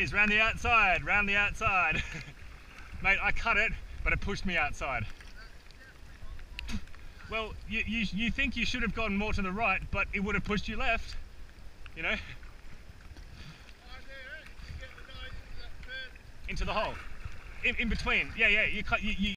is, round the outside, round the outside. Mate, I cut it, but it pushed me outside. Well, you think you should have gone more to the right, but it would have pushed you left, you know? Into the hole. In between, yeah, you